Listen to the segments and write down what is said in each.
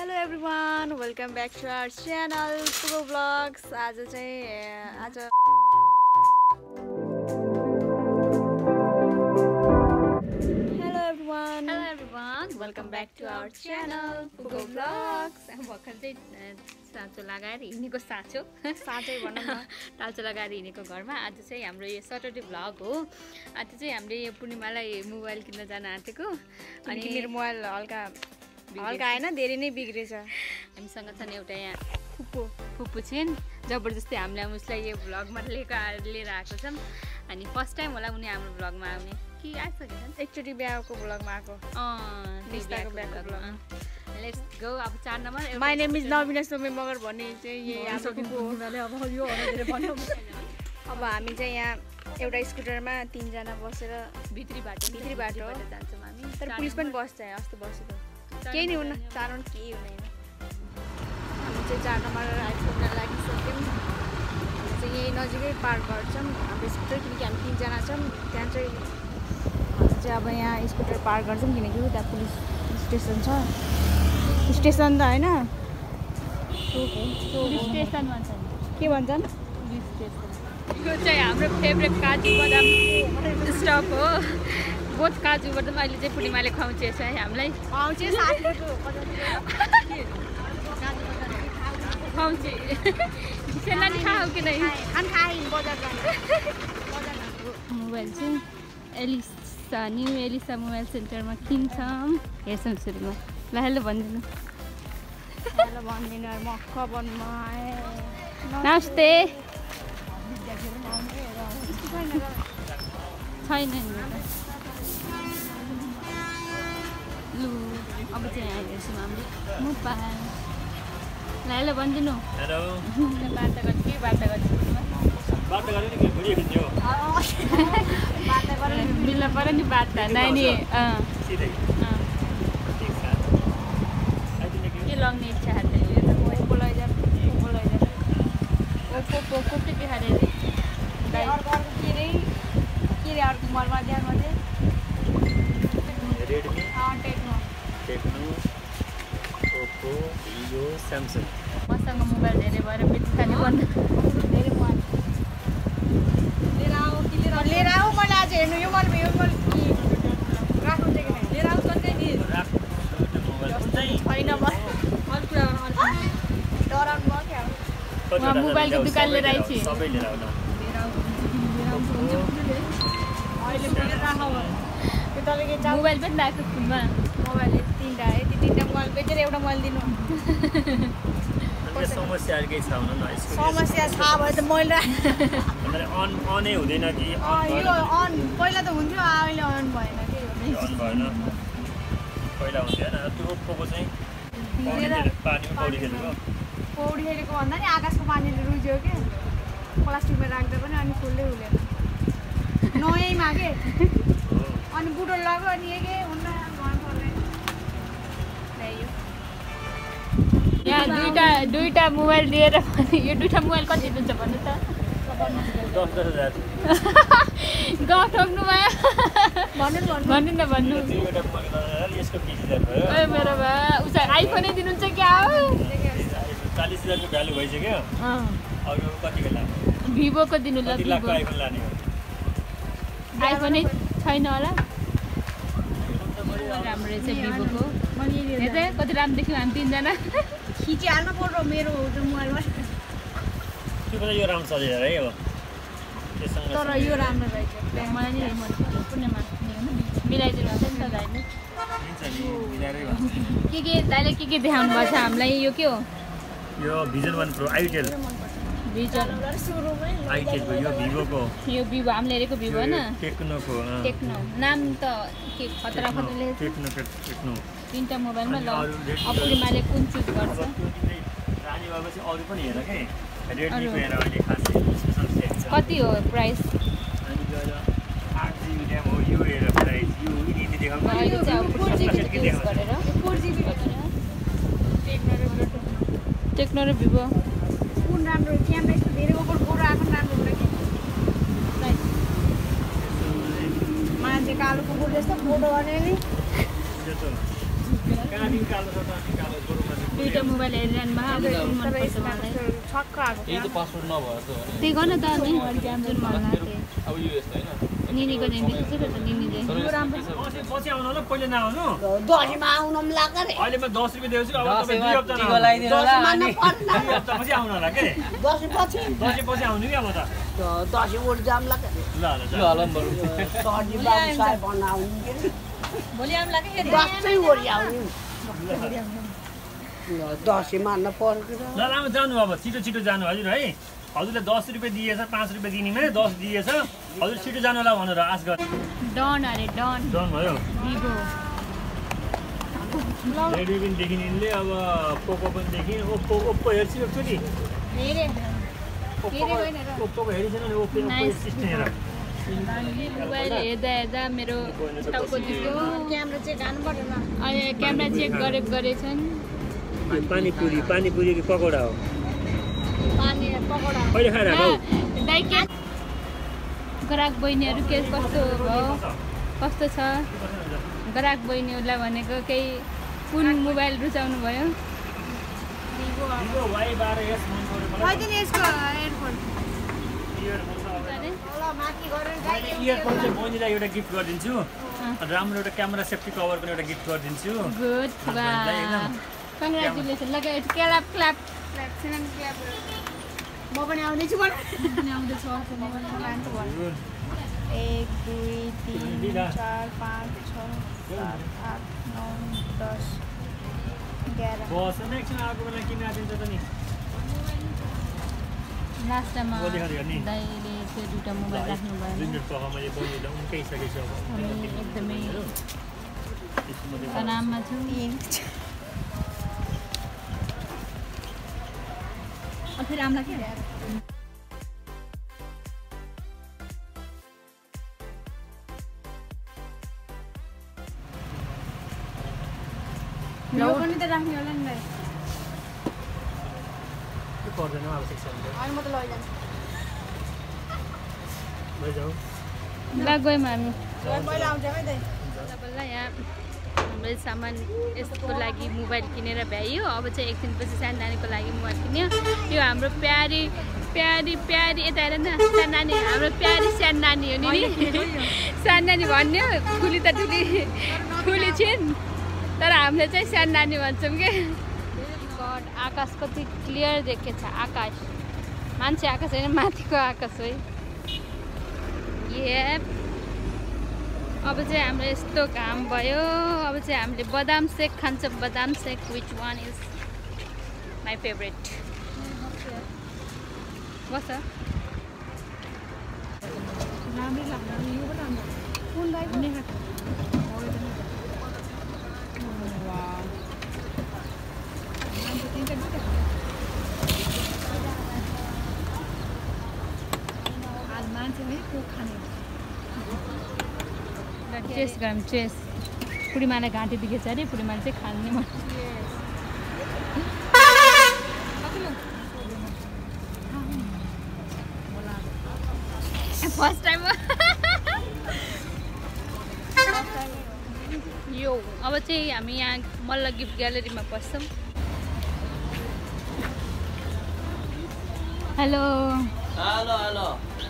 Hello everyone, welcome back to our channel Pugo Vlogs. आज Hello everyone, welcome back to our channel Pugo Vlogs. भर्खर चाहिँ साँचो लगाएर हिँडेको साँचो भनौँ न टाल्चो लगाएर हिँडेको घरमा आज चाहिँ हाम्रो यो सटरडे भ्लग हो। आज चाहिँ हामीले यो पूर्णिमालाई मोबाइल किन्न जान आँटेको अनि मेरो मोबाइल हल्का हैन धेरै नै बिग्रेछ। हामीसँग छन् एउटा यहाँ फुपू छिन्, जबरजस्ती हामीले उसलाई यो भ्लगमा लिएर आएको छौँ। अनि फर्स्ट टाइम होला उनी हाम्रो भ्लगमा आउने कि आइसकेछन्, एकचोटि बिहाको भ्लगमा आएको। बिहाको भ्लगमा लेट्स गो। अब 4 number my name is Nabina Some Magar भन्ने चाहिँ यही हाम्रो फुपू हो। अब हामी चाहिँ यहाँ एउटा स्कुटरमा 3 जना बसेर भित्री बाटो जान्छौँ हामी। तर पुलिस पनि बस्छ, अस्ति बसेको केही नै हुन्न, चारण केही हुँदैन। हामी चाहिँ 4 नम्बर आइपुग्न लागिसक्यौँ। हामी चाहिँ यही नजिकै पार्क गर्छौँ हाम्रो स्कुटर, किनकि हामी 3 जना छौँ। त्यहाँ चाहिँ अब यहाँ स्कुटर पार्क गर्छौँ किनकि त्यहाँ पुलिस स्टेसन छ। स्टेसन त होइन, स्टेसन भन्छन्। के भन्छन्? यो चाहिँ हाम्रो फेभरेट काजु बदाम स्टप हो। बहुत काजु बदाम अहिले चाहिँ पूर्णिमाले खुवाउँछ है हामीलाई। खुवाउँछ खाऊ कि नै मोबाइल चाहिँ न्यू एलिसा मोबाइल सेन्टरमा किन्छौँ। हेर्छौँ सुरुमा। ल हेलो भनिदिनु। मक्क बनमा नमस्ते। छैन लु अब चाहिँ यहाँ हेर्छौँ हामीले मोबाइल। ल हेलो भनिदिनु। हेलो बार्ता गर्छु के बार्ता गर्छु मिल्न पऱ्यो नि बार्ता नानी। के लग्ने इच्छा हाल्दै यो त ओप्पो लैजाऊ ओप्पो के देखाएर के रे अर्को मोबाइलमा ध्यान मात्रै Redmi Tecno Oppo Vivo Samsung. मसँग मोबाइल धेरै भएर बित्थाले बन्द धेरै मोबाइल लिएर आऊ मैले आज हेर्नु यो मोबाइल राख्नु चाहिँ किन लिएर आऊ कतै नि छैन डराउनु भयो क्या मोबाइलको दुकान लिएर आइछि सबै लिएर आउनु। अहिले मैले राखौ त्यो तपाईँको मोबाइल पनि राख्छु फोनमा। मोबाइल यति 3टा मोबाइल बेचेर एउटा मोबाइल दिनु। समस्या केही छ हुन न समस्या छ भने त मैले अनै हुँदैन कि यो अन पहिला त हुन्थ्यो, अहिले अन भएन के अन भएन। पहिला हुन्थ्यो हैन त्यो ओप्पोको चाहिँ पानीमा पौडी खेलेको भन्दा नि आकाशको पानीले रुज्यो के प्लास्टिकमा राख्दा पनि अनि फुल्दै हुँदैन नयैमा के अनि बुढो लाग्यो अनि के हुन्न यहाँ दुईटा मोबाइल लिएर यो दुईटा मोबाइल कति दिन्छ भन्नु त? 10,000 गफ ठोक्नु भयो भन्नु न भन्नु। यसको 20,000 भयो। ए मेरो भा उसा आइफोनै दिनुहुन्छ क्या हो? 40,000 को भ्यालु भइसक्यो। अरु कतिको लाने? भिभोको दिनु ल। 30 लाखको आइफोन लाने हो। आइफोनै छैन होला। राम्रो रहेछ भिभोको। हेर्दै कति राम्रो देख्यौँ हामी 3 जना। खिचिहाल्नु पर्यो मेरो मोबाइलमा। त्यो पनि यो राम्रो चलेर है हो। त्यससँग तर यो राम्रो रहेछ। मलाई नि मन पर्यो पूर्णिमा मिलाइदिनु हुन्छ नि त दाइले। दिन्छ नि मिलाएरै भन्छ। के दाइले के देखाउनु भएको छ हामीलाई? यो के हो? यो भिजन 1 प्रो आइटेल भिजन आइटेलको यो भिभोको यो भिभो हामीले हेरेको भिभो हैन टेक्नोको टेक्नो नाम त के खतरा लेखेको टेक्नो 3टा मोबाइलमा ल पूर्णिमाले कुन चुज गर्छ? रानी बाबा चाहिँ अरु पनि हेर के रेडमीको हेर अहिले खासै स्पेशल सेट छ। कति हो प्राइस? अनि यो 8GB र्याम हो। यो हेर प्राइस यो यति देखाउनु। अहिले चाहिँ 4GB युज गरेर 4GB टेक्नो र भिभो कुन राम्रो क्यामेरा यस्तो धेरै ओभर गोरो आएको राम्रो हुँदैन कि मान्छे कालो कुकुर जस्तो फोटो गर्ने नि कहाँ दिन कालो छ त कालो गोरुमा दुईटा मोबाइल हेरिरहनु भयो अब कुन मन पर्छ मलाई छक्क आएको यही त पासवर्ड नभएर त हो नि त्यही गर्न त अनि जुन मन लाग्थ्यो अब यो यस्तो हैन निनीको दिन देखेको छ त निनीले पछि आउनु होला पहिले नआउनु दसैँमा आउन पनि लाग्छ रे अहिले म 10 रुपैयाँ दिएको छु अब तपाईँ 2 हप्ता टिको लगाइदिनु होला अनि 2 हप्ता पछि आउनु होला के दसैँपछि पछि आउनु कि अब त दसैँ उठ जाम लाग्छ ल ल ल हलम बरु सर्दी बाबु साहेब बनाउनु के रे भोलि आउनु लाग्यो फेरि दसैँ ओरि आउनु दसैँ मान्न पर्छ ल लामो जानु अब छिटो छिटो जानु हजुर है हजुरले 10 रुपैयाँ दिएछ 5 रुपैयाँ दिनेमा 10 दिएछ हजुर छिटो जानु होला भनेर आश गर डन अरे डन डन भयो भिभो रेडी पनि देखिन यिनले अब पोको पनि देखिन ओप्पो हेर्छु एकचोटि हेरे ओप्पोको हेरिसेन नि ओप्पो सिस्टम हेर मोबाइल हेर्दा हेर्दा मेरो टाउको दुख्यो क्यामेरा चेक गर्नु पर्दैन अहिले क्यामेरा चेक गरेछन् पानीपुरी कि पकौडा हो पानी पकौडा कहिले खाएर आएको दाइ के ग्राहक बहिनीहरू के कस्तो भयो कस्तो छ ग्राहक बहिनीहरूलाई भनेको केही कुन मोबाइल रुचाउनु भयो Vivo Y12S मन पऱ्यो मलाई खैदिन यसको एयरफोन इयरफोन चाहिँ बहिनीलाई एउटा गिफ्ट गरिदिन्छु राम्रो एउटा क्यामेरा सेफ्टी कभर पनि एउटा गिफ्ट गरिदिन्छु गुड कङ्ग्रेचुलेसन लगे क्ल्याप क्ल्याप म पनि आउँदैछु आउँदैछु 1 2 3 4 5 6 7 8 9 10 11 बस एकछिन आएको बेला किन आदिन्छ त नि लास्टमा दाइले त्यो दुईटा मोबाइल राख्नु भयो मैले बहिनीलाई उनकै सकेछु अब हामी एकदमै तनावमा छौँ फेरि आम्ला के यो पनि त राख्ने होला नि भाइ के पर्दैन आवश्यक छ अनि म त लैजान्छु लैजाऊ ल गयौँ हामी पहिला आउँछ है दाइ बल्ल यहाँ हाम्रो सामान यसको लागि मोबाइल किनेर भ्याइयो अब चाहिँ एकछिनपछि सानो नानीको लागि मोबाइल किन्यो यो हाम्रो प्यारी प्यारी प्यारी यता हेर न सानो नानी हाम्रो प्यारी सानो नानी हो नि सानो नानी भन्यो ठुली त ठुली छिन् तर हामीले चाहिँ सानो नानी भन्छौँ कि गड आकाश कति क्लियर देखेछ आकाश मान्छे आकाश होइन माथिको आकाश हो ये अब चाहिँ हाम्रो यस्तो काम भयो अब चाहिँ हामीले बदाम सेक खान्छौँ बदाम सेक which one is my favourite बस चेस गरौँ चेस पुरीमालाई घाँटी दुखेछ अरे पुरीमाले चाहिँ खाने मन फर्स्ट टाइम यो अब चाहिँ हामी यहाँ मल्ल गिफ्ट ग्यालेरीमा पस्छौँ हेलो हेलो हेलो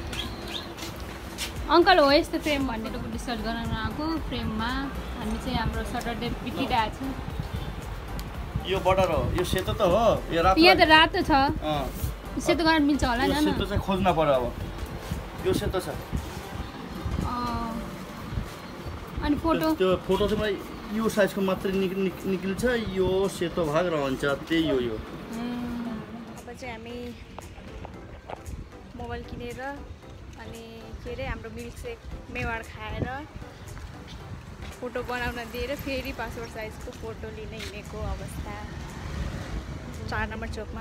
अङ्कल हो यस्तो फ्रेम भनेर डिसाइड गराउन आएको फ्रेममा हामी चाहिँ हाम्रो सटरडे बितिरहेको छ यो बटर हो यो सेतो त हो यो रातो यहाँ त रातो छ सेतो गर्न मिल्छ होला नि सेतो चाहिँ खोज्न पर्यो अब यो सेतो छ अनि फोटो त्यो फोटो चाहिँ मलाई यो साइजको मात्रै निक्लिन्छ यो सेतो भाग रहन्छ त्यही हो यो अब चाहिँ हामी मोबाइल किनेर अनि के अरे हाम्रो मिल्कसेक मेवाड खाएर फोटो बनाउन दिएर फेरि पासपोर्ट साइजको फोटो लिन हिँडेको अवस्था 4 नम्बर चोकमा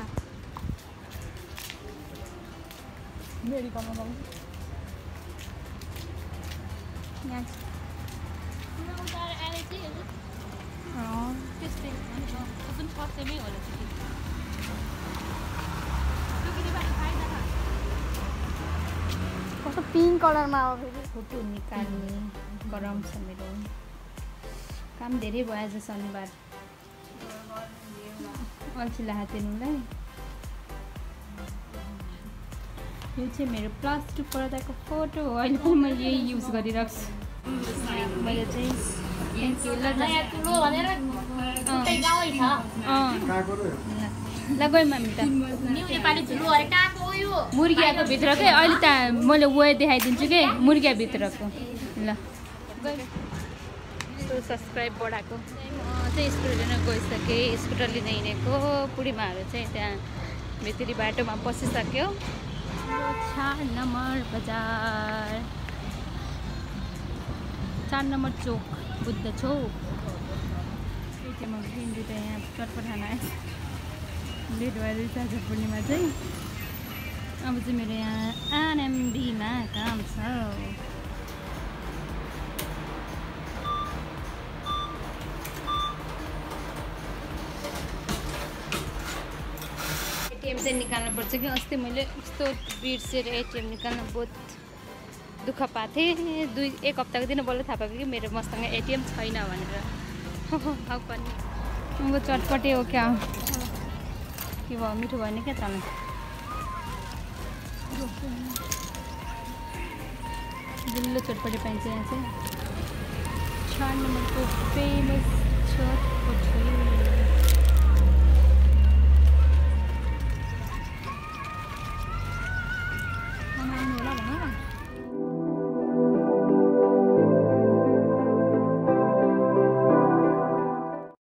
कस्तो पिङ्क कलरमा अब फेरि फोटो निकाल्ने गरम छ मेरो काम धेरै भयो आज शनिबार अल्छी हातेनुलाई यो चाहिँ मेरो +2 पढ्दाको फोटो हो। अहिले पनि मैले यही युज गरिरहेको छु। मैले चाहिँ थ्याङ्क यू। ल गएँ मम्मी त मुर्गियाको भित्रकै अहिले त मैले वे देखाइदिन्छु कि मुर्गियाभित्रको। ल सब्सक्राइब बढाएको म चाहिँ स्कुटर लिन गइसकेँ। स्कुटर लिन हिँडेको बुढीमाहरू चाहिँ त्यहाँ भित्री बाटोमा पसिसक्यो। 4 नम्बर बजार 4 नम्बर चोक बुद्ध चोक। एटिएममा भिन्डी त यहाँ चटपट खान आएछ लेट भएर आज पूर्णिमा चाहिँ। अब चाहिँ मेरो यहाँ आनएमबीमा काम छ। एटिएम चाहिँ निकाल्नु पर्छ कि अस्ति मैले कस्तो बिर्सेर एटिएम निकाल्न बहुत दुःख पाएको थिएँ। 1 हप्ताको दिन बल्ल थाहा पाएको कि मेरो मसँग एटिएम छैन भनेर। अब पनि अब चटपटे हो क्या के भयो मिठो भयो नि क्या त दिल्लो चटपटे पाइन्छ यहाँ चाहिँ। 4 नम्बरको फेमस चटपटे।